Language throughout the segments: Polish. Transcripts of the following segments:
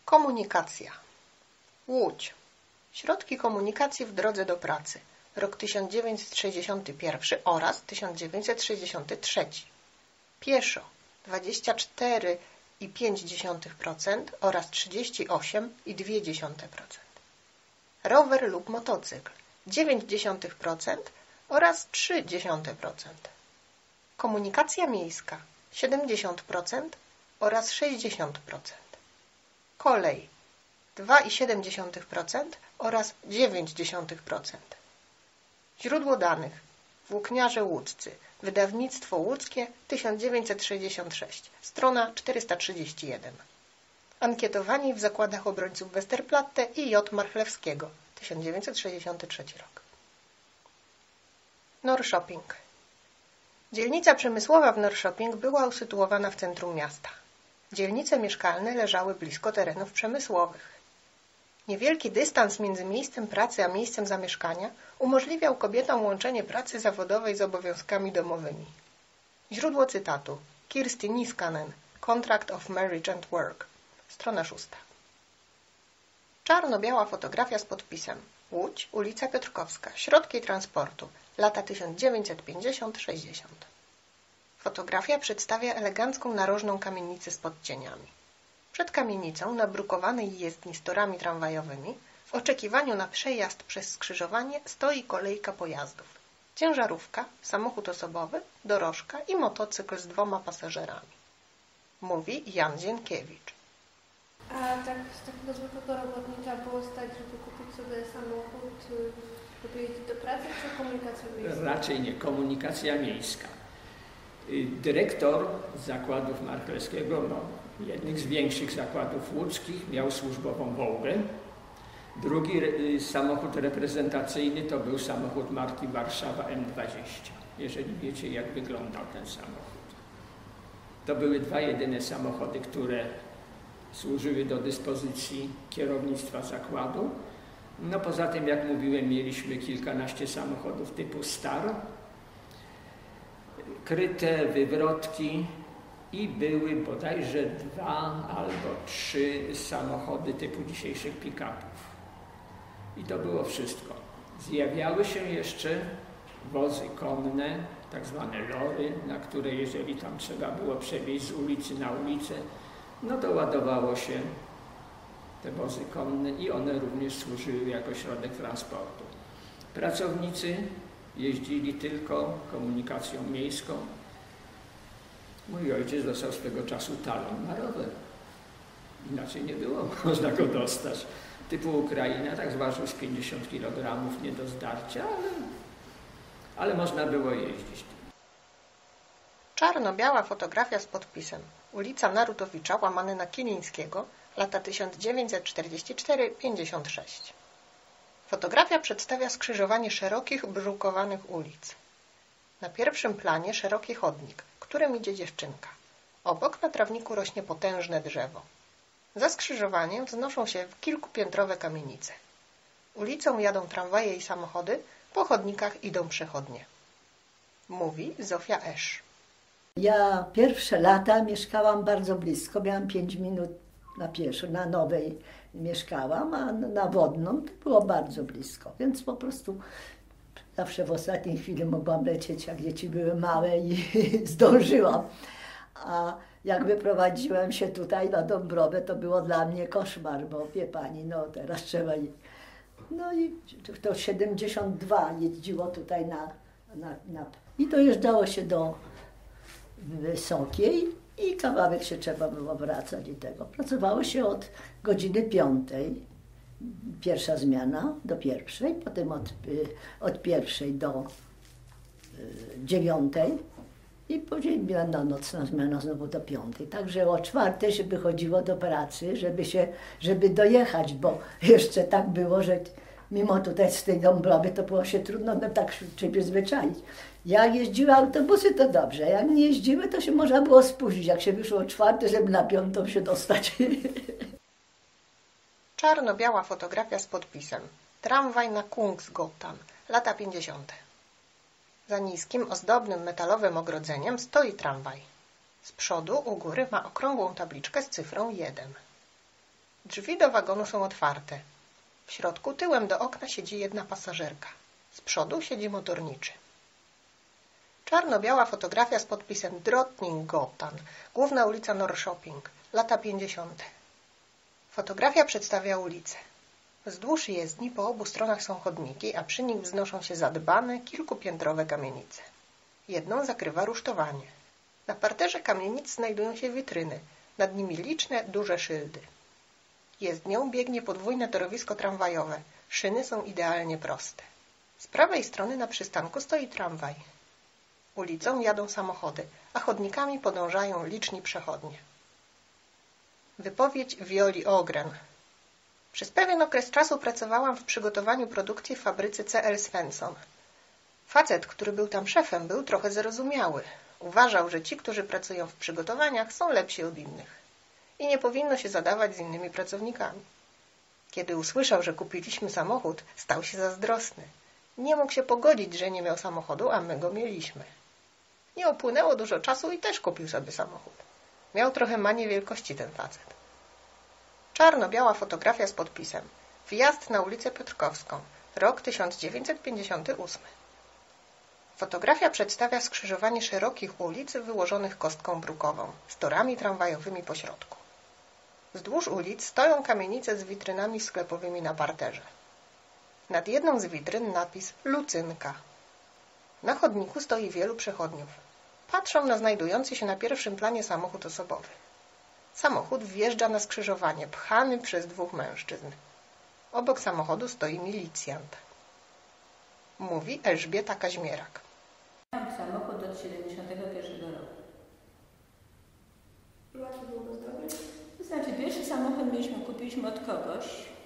Komunikacja. Łódź. Środki komunikacji w drodze do pracy. Rok 1961 oraz 1963. Pieszo 24,5% oraz 38,2%. Rower lub motocykl 0,9% oraz 0,3%. Komunikacja miejska 70% oraz 60%. Kolej 2,7% oraz 0,9%. Źródło danych. Włókniarze łódzcy. Wydawnictwo łódzkie 1966. Strona 431. Ankietowanie w zakładach obrońców Westerplatte i J. Marchlewskiego 1963 rok. Norrköping. Dzielnica przemysłowa w Norrköping była usytuowana w centrum miasta. Dzielnice mieszkalne leżały blisko terenów przemysłowych. Niewielki dystans między miejscem pracy a miejscem zamieszkania umożliwiał kobietom łączenie pracy zawodowej z obowiązkami domowymi. Źródło cytatu. Kirsti Niskanen. Contract of Marriage and Work. Strona 6. Czarno-biała fotografia z podpisem. Łódź, ulica Piotrkowska. Środki transportu. Lata 1950-60. Fotografia przedstawia elegancką narożną kamienicę z podcieniami. Przed kamienicą, na brukowanej jezdni z torami tramwajowymi, w oczekiwaniu na przejazd przez skrzyżowanie stoi kolejka pojazdów. Ciężarówka, samochód osobowy, dorożka i motocykl z 2 pasażerami. Mówi Jan Zienkiewicz. A tak z takiego zwykłego robotnika było stać, żeby kupić sobie samochód, żeby jeździć do pracy, czy komunikacja miejska? Raczej nie, komunikacja miejska. Dyrektor zakładów Marchlewskiego, jednych z większych zakładów łódzkich, miał służbową Wołgę. Drugi samochód reprezentacyjny to był samochód marki Warszawa M20. Jeżeli wiecie, jak wyglądał ten samochód. To były 2 jedyne samochody, które służyły do dyspozycji kierownictwa zakładu. No poza tym, jak mówiłem, mieliśmy kilkanaście samochodów typu Star, kryte wywrotki i były bodajże 2 albo 3 samochody typu dzisiejszych pick-upów. I to było wszystko. Zjawiały się jeszcze wozy konne, tak zwane lory, na które jeżeli tam trzeba było przewieźć z ulicy na ulicę, no to ładowało się te wozy konne i one również służyły jako środek transportu. Pracownicy jeździli tylko komunikacją miejską. Mój ojciec dostał swego czasu talon na rower. Inaczej nie było, można go dostać. Typu Ukraina, tak zważył z 50 kg, nie do zdarcia, ale można było jeździć. Czarno-biała fotografia z podpisem. Ulica Narutowicza, łamane na Kilińskiego, lata 1944-56. Fotografia przedstawia skrzyżowanie szerokich, brukowanych ulic. Na pierwszym planie szeroki chodnik, którym idzie dziewczynka. Obok na trawniku rośnie potężne drzewo. Za skrzyżowaniem wznoszą się kilkupiętrowe kamienice. Ulicą jadą tramwaje i samochody, po chodnikach idą przechodnie. Mówi Zofia Esz. Ja pierwsze lata mieszkałam bardzo blisko, miałam 5 minut na pieszo, na Nowej mieszkałam, a na Wodną to było bardzo blisko, więc po prostu zawsze w ostatniej chwili mogłam lecieć, jak dzieci były małe i zdążyłam. A jak wyprowadziłem się tutaj na Dąbrowę, to było dla mnie koszmar, bo wie pani, no teraz trzeba... No i to 72 jeździło tutaj i dojeżdżało się do Wysokiej i kawałek się trzeba było wracać i tego. Pracowało się od godziny 5, pierwsza zmiana do 1, potem od 1 do 9 i później była nocna zmiana znowu do 5. Także o 4 się wychodziło do pracy, żeby dojechać, bo jeszcze tak było, że mimo tutaj z tej Dąbrowy to było się trudno tak się przyzwyczaić. Jak jeździły autobusy, to dobrze. Jak nie jeździły, to się można było spóźnić. Jak się wyszło o 4, żeby na 5 się dostać. Czarno-biała fotografia z podpisem. Tramwaj na Kungsgatan, lata 50. Za niskim, ozdobnym metalowym ogrodzeniem stoi tramwaj. Z przodu u góry ma okrągłą tabliczkę z cyfrą 1. Drzwi do wagonu są otwarte. W środku tyłem do okna siedzi jedna pasażerka. Z przodu siedzi motorniczy. Czarno-biała fotografia z podpisem Drottninggatan, główna ulica Norrköping, lata 50. Fotografia przedstawia ulicę. Wzdłuż jezdni po obu stronach są chodniki, a przy nich wznoszą się zadbane, kilkupiętrowe kamienice. Jedną zakrywa rusztowanie. Na parterze kamienic znajdują się witryny, nad nimi liczne, duże szyldy. Jezdnią biegnie podwójne torowisko tramwajowe. Szyny są idealnie proste. Z prawej strony na przystanku stoi tramwaj. Ulicą jadą samochody, a chodnikami podążają liczni przechodnie. Wypowiedź Violi Ogren. Przez pewien okres czasu pracowałam w przygotowaniu produkcji w fabryce C.L. Svensson. Facet, który był tam szefem, był trochę zarozumiały. Uważał, że ci, którzy pracują w przygotowaniach, są lepsi od innych i nie powinno się zadawać z innymi pracownikami. Kiedy usłyszał, że kupiliśmy samochód, stał się zazdrosny. Nie mógł się pogodzić, że nie miał samochodu, a my go mieliśmy. Nie upłynęło dużo czasu i też kupił sobie samochód. Miał trochę manię wielkości ten facet. Czarno-biała fotografia z podpisem Wjazd na ulicę Piotrkowską, rok 1958. Fotografia przedstawia skrzyżowanie szerokich ulic wyłożonych kostką brukową, z torami tramwajowymi po środku. Wzdłuż ulic stoją kamienice z witrynami sklepowymi na parterze. Nad jedną z witryn napis Lucynka. Na chodniku stoi wielu przechodniów. Patrzą na znajdujący się na pierwszym planie samochód osobowy. Samochód wjeżdża na skrzyżowanie, pchany przez dwóch mężczyzn. Obok samochodu stoi milicjant. Mówi Elżbieta Kaźmierak. Miałam samochód od 71 roku. I łatwo było go zdobyć? To znaczy, pierwszy samochód kupiliśmy od kogoś,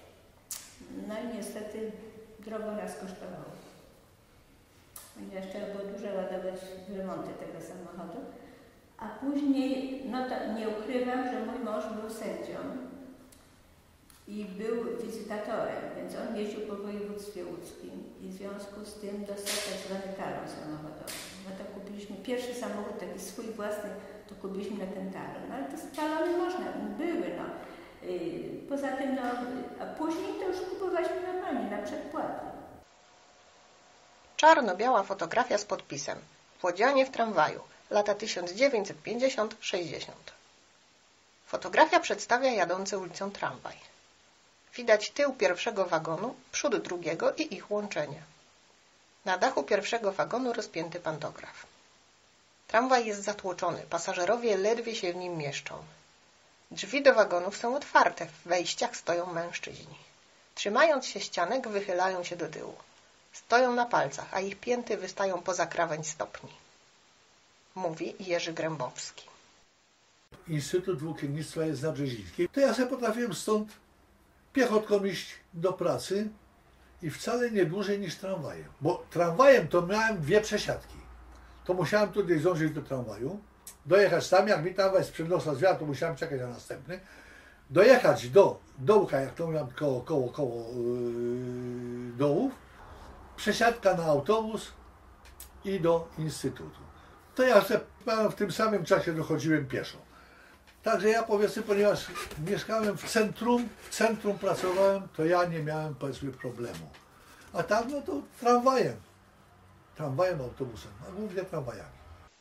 no i niestety drogo nas kosztowało. Ponieważ trzeba było dużo ładować w remonty tego samochodu. A później, no to nie ukrywam, że mój mąż był sędzią i był wizytatorem, więc on jeździł po województwie łódzkim i w związku z tym dostał tak zwany talon samochodowy. No to kupiliśmy pierwszy samochód, taki swój własny, to kupiliśmy na ten talon. No ale te talony były, no. Poza tym, no, a później to już kupowaliśmy normalnie, na przedpłaty. Czarno-biała fotografia z podpisem Włodzianie w tramwaju, lata 1950-60. Fotografia przedstawia jadący ulicą tramwaj. Widać tył pierwszego wagonu, przód drugiego i ich łączenie. Na dachu pierwszego wagonu rozpięty pantograf. Tramwaj jest zatłoczony, pasażerowie ledwie się w nim mieszczą. Drzwi do wagonów są otwarte, w wejściach stoją mężczyźni. Trzymając się ścianek, wychylają się do tyłu. Stoją na palcach, a ich pięty wystają poza krawędź stopni. Mówi Jerzy Grębowski. Instytut Włókiennictwa jest na Brzezińskiej. To ja sobie potrafiłem stąd piechotką iść do pracy i wcale nie dłużej niż tramwajem. Bo tramwajem to miałem 2 przesiadki. To musiałem tutaj zdążyć do tramwaju, dojechać tam, jak mi tramwaj z przednosa zwiał, to musiałem czekać na następny. Dojechać do dołka, jak to mówię, koło dołów, przesiadka na autobus i do instytutu. To ja w tym samym czasie dochodziłem pieszo. Także ja, powiedzmy, ponieważ mieszkałem w centrum pracowałem, to ja nie miałem, powiedzmy, problemu. A tam, no to tramwajem, autobusem, a głównie tramwajami.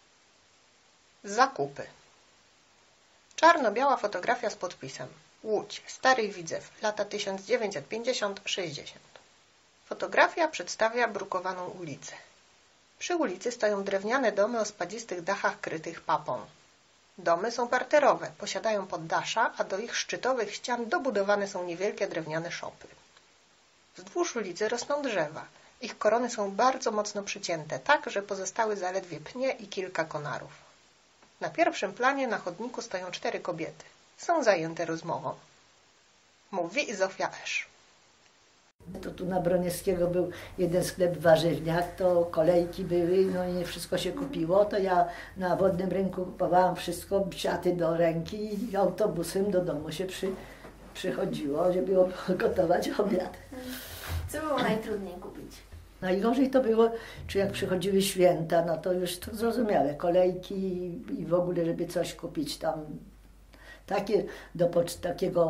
Zakupy. Czarno-biała fotografia z podpisem Łódź, Stary Widzew, lata 1950-60. Fotografia przedstawia brukowaną ulicę. Przy ulicy stoją drewniane domy o spadzistych dachach krytych papą. Domy są parterowe, posiadają poddasza, a do ich szczytowych ścian dobudowane są niewielkie drewniane szopy. Wzdłuż ulicy rosną drzewa. Ich korony są bardzo mocno przycięte, tak, że pozostały zaledwie pnie i kilka konarów. Na pierwszym planie na chodniku stoją 4 kobiety. Są zajęte rozmową. Mówi Zofia Esz. To tu na Broniewskiego był jeden sklep warzywniak, to kolejki były, no i nie wszystko się kupiło, to ja na Wodnym Rynku kupowałam wszystko, siaty do ręki i autobusem do domu się przychodziło, żeby gotować obiad. Co było najtrudniej kupić? Najgorzej to było, czy jak przychodziły święta, no to już to zrozumiałe, kolejki i w ogóle, żeby coś kupić tam, takie do takiego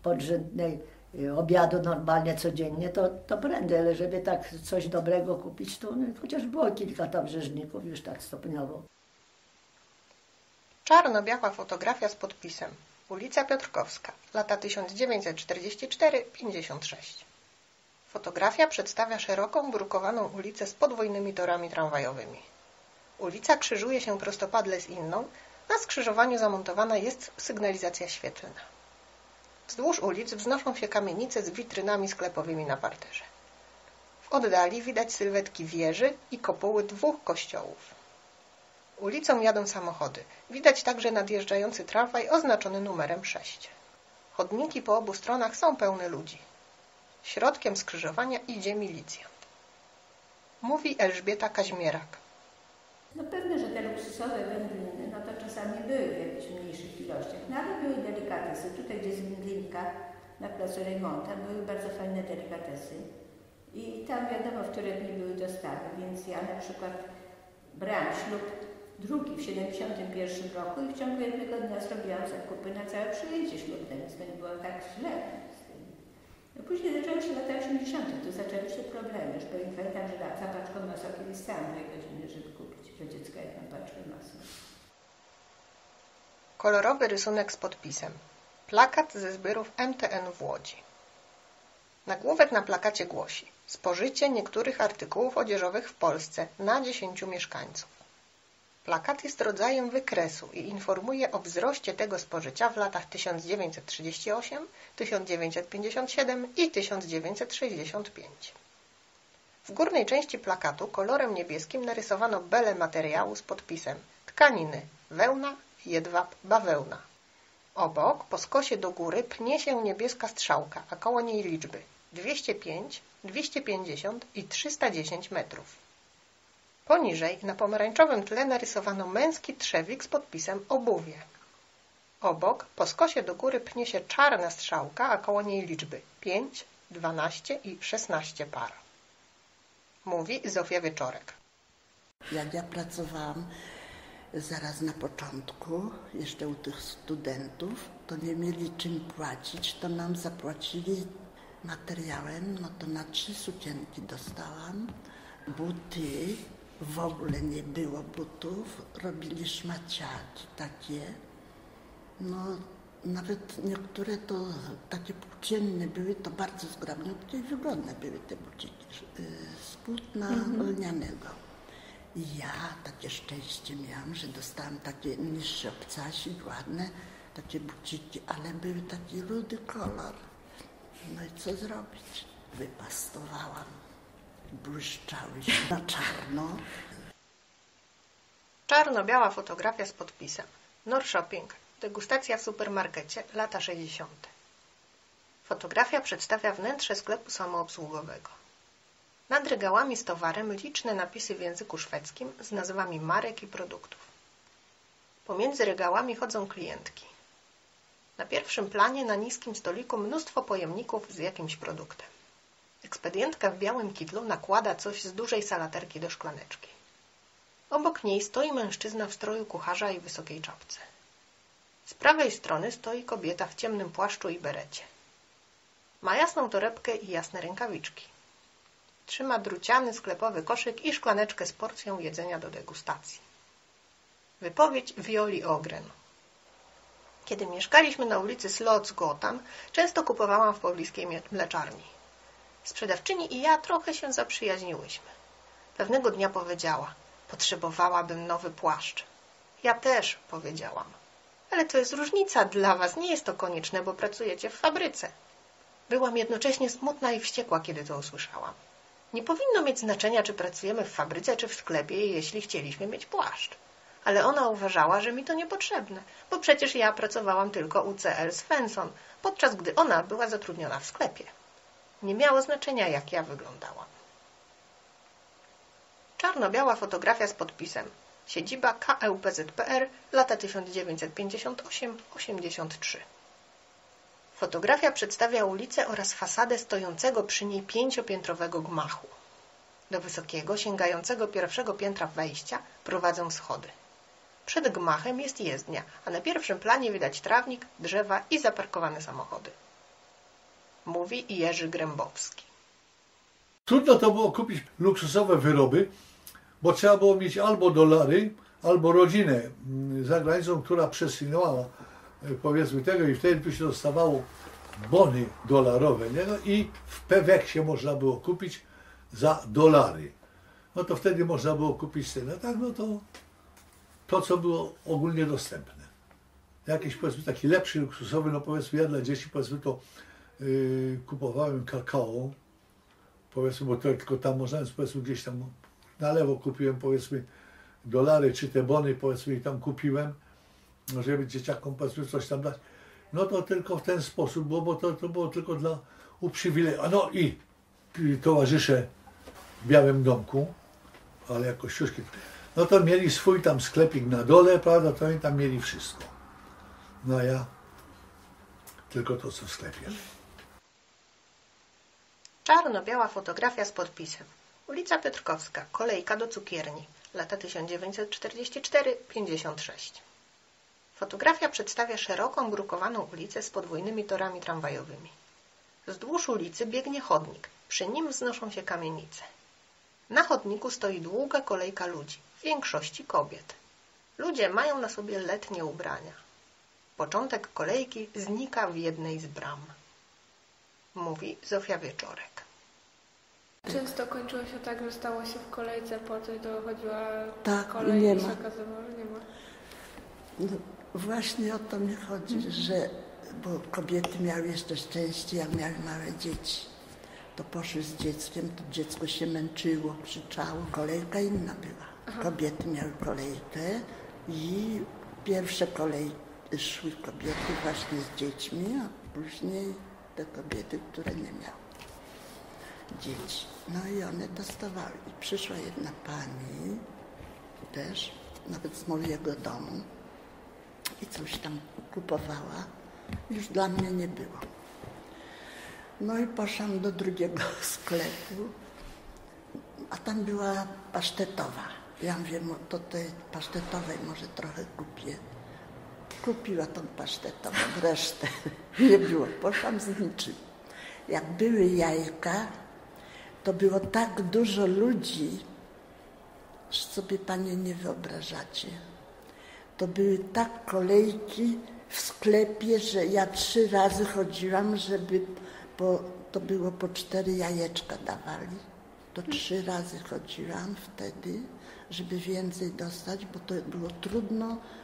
podrzędnej obiadu normalnie codziennie, to prędzej, ale żeby tak coś dobrego kupić, to chociaż było kilka tam rzeźników już tak stopniowo. Czarno-biała fotografia z podpisem ulica Piotrkowska, lata 1944-56. Fotografia przedstawia szeroką, brukowaną ulicę z podwójnymi torami tramwajowymi. Ulica krzyżuje się prostopadle z inną, na skrzyżowaniu zamontowana jest sygnalizacja świetlna. Wzdłuż ulic wznoszą się kamienice z witrynami sklepowymi na parterze. W oddali widać sylwetki wieży i kopuły 2 kościołów. Ulicą jadą samochody. Widać także nadjeżdżający tramwaj oznaczony numerem 6. Chodniki po obu stronach są pełne ludzi. Środkiem skrzyżowania idzie milicjant. Mówi Elżbieta Kaźmierak. No pewne, że te luksusowe wędliny, no to czasami były w jakichś mniejszych ilościach, no ale były delikatesy. Tutaj, gdzie jest wędlinka na placu Rejmonta, były bardzo fajne delikatesy. I tam wiadomo, w których nie były dostawy, więc ja na przykład brałam ślub drugi w 71 roku i w ciągu jednego dnia zrobiłam zakupy na całe przyjęcie ślubne, więc to nie było tak źle. No później zaczęły się lata 80. Tu zaczęły się problemy. Już pamiętam, że za paczką masła kiedyś stałam 2 godziny, żeby kupić dla dziecka jedną paczkę masła. Kolorowy rysunek z podpisem. Plakat ze zbiorów MTN w Łodzi. Nagłówek na plakacie głosi: spożycie niektórych artykułów odzieżowych w Polsce na 10 mieszkańców. Plakat jest rodzajem wykresu i informuje o wzroście tego spożycia w latach 1938, 1957 i 1965. W górnej części plakatu kolorem niebieskim narysowano belę materiału z podpisem: tkaniny, wełna, jedwab, bawełna. Obok, po skosie do góry, pnie się niebieska strzałka, a koło niej liczby 205, 250 i 310 metrów. Poniżej na pomarańczowym tle narysowano męski trzewik z podpisem obuwie. Obok, po skosie do góry, pnie się czarna strzałka, a koło niej liczby 5, 12 i 16 par. Mówi Zofia Wieczorek. Jak ja pracowałam zaraz na początku, jeszcze u tych studentów, to nie mieli czym płacić, to nam zapłacili materiałem, no to na 3 sukienki dostałam. Buty, w ogóle nie było butów, robili szmaciaki takie. No nawet niektóre to takie płócienne były, to bardzo zgrabniutkie i wygodne były te buciki z płótna lnianego. I ja takie szczęście miałam, że dostałam takie niższe obcasik, ładne, takie buciki, ale były taki rudy kolor. No i co zrobić? Wypastowałam. Błyszczały się na czarno. Czarno-biała fotografia z podpisem. Shopping. Degustacja w supermarkecie. Lata 60. Fotografia przedstawia wnętrze sklepu samoobsługowego. Nad regałami z towarem liczne napisy w języku szwedzkim z nazwami marek i produktów. Pomiędzy regałami chodzą klientki. Na pierwszym planie na niskim stoliku mnóstwo pojemników z jakimś produktem. Ekspedientka w białym kitlu nakłada coś z dużej salaterki do szklaneczki. Obok niej stoi mężczyzna w stroju kucharza i wysokiej czapce. Z prawej strony stoi kobieta w ciemnym płaszczu i berecie. Ma jasną torebkę i jasne rękawiczki. Trzyma druciany sklepowy koszyk i szklaneczkę z porcją jedzenia do degustacji. Wypowiedź Violi Ogren. Kiedy mieszkaliśmy na ulicy Slotsgatan, często kupowałam w pobliskiej mleczarni. Sprzedawczyni i ja trochę się zaprzyjaźniłyśmy. Pewnego dnia powiedziała: potrzebowałabym nowy płaszcz. Ja też, powiedziałam. Ale to jest różnica dla was, nie jest to konieczne, bo pracujecie w fabryce. Byłam jednocześnie smutna i wściekła, kiedy to usłyszałam. Nie powinno mieć znaczenia, czy pracujemy w fabryce, czy w sklepie, jeśli chcieliśmy mieć płaszcz. Ale ona uważała, że mi to niepotrzebne, bo przecież ja pracowałam tylko u C.L. Svensson, podczas gdy ona była zatrudniona w sklepie. Nie miało znaczenia, jak ja wyglądałam. Czarno-biała fotografia z podpisem. Siedziba KEUPZPR, lata 1958-83. Fotografia przedstawia ulicę oraz fasadę stojącego przy niej 5-piętrowego gmachu. Do wysokiego, sięgającego 1. piętra wejścia prowadzą schody. Przed gmachem jest jezdnia, a na pierwszym planie widać trawnik, drzewa i zaparkowane samochody. mówi Jerzy Grębowski. Trudno to było kupić luksusowe wyroby, bo trzeba było mieć albo dolary, albo rodzinę za granicą, która przesyłała, powiedzmy, tego, i wtedy tu się dostawało bony dolarowe, nie? No i w Peweksie można było kupić za dolary. No to wtedy można było kupić ten, no tak, no to co było ogólnie dostępne. Jakiś, powiedzmy, taki lepszy, luksusowy, no powiedzmy, ja dla dzieci, powiedzmy, to kupowałem kakao, powiedzmy, bo to tylko tam można, powiedzmy, gdzieś tam na lewo kupiłem, powiedzmy, dolary, czy te bony, powiedzmy, i tam kupiłem, żeby dzieciakom, powiedzmy, coś tam dać. No to tylko w ten sposób było, bo to było tylko dla uprzywilejowanych. No i towarzysze w Białym Domku, ale jako Kościuszki, no to mieli swój tam sklepik na dole, prawda, to oni tam mieli wszystko. No a ja tylko to, co w sklepie. Czarno-biała fotografia z podpisem. Ulica Piotrkowska, kolejka do cukierni, lata 1944-56. Fotografia przedstawia szeroką, brukowaną ulicę z podwójnymi torami tramwajowymi. Wzdłuż ulicy biegnie chodnik, przy nim wznoszą się kamienice. Na chodniku stoi długa kolejka ludzi, w większości kobiet. Ludzie mają na sobie letnie ubrania. Początek kolejki znika w jednej z bram. Mówi Zofia Wieczorek. Często kończyło się tak, że stało się w kolejce, potem dochodziła Tak, kolej nie i ma. się okazywało, że nie ma. No, właśnie o to mi chodzi, że bo kobiety miały jeszcze szczęście, jak miały małe dzieci. To poszły z dzieckiem, to dziecko się męczyło, krzyczało. Kolejka inna była. Kobiety miały kolejkę i pierwsze kolejki szły kobiety właśnie z dziećmi, a później te kobiety, które nie miały dzieci. No i one dostawały. I przyszła jedna pani też, nawet z mojego domu, i coś tam kupowała. Już dla mnie nie było. No i poszłam do drugiego sklepu, a tam była pasztetowa. Ja mówię, to tej pasztetowej może trochę kupię. Kupiła tą pasztetową, resztę nie było. Poszłam z niczym. Jak były jajka, to było tak dużo ludzi, że sobie panie nie wyobrażacie. To były tak kolejki w sklepie, że ja 3 razy chodziłam, żeby, to było po 4 jajeczka dawali. To 3 razy chodziłam wtedy, żeby więcej dostać, bo to było trudno